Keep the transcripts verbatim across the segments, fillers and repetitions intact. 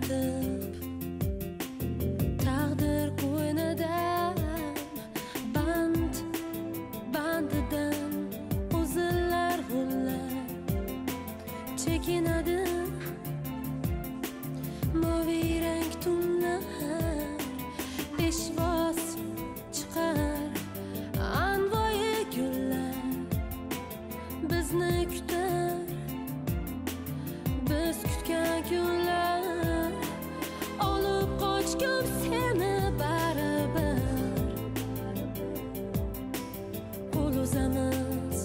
yotib taqdir qo'ynidan band bandidan o'zillar g'ullab chekinadi moviy rang tunlar peshvoz chiqar anvoyi gullar bizni kutar biz kutgan kunlar olib qochgum seni baribir qo'l uzamiz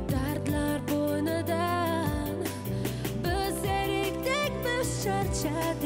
dardlar bo'ynidan biz erikdik biz charchadik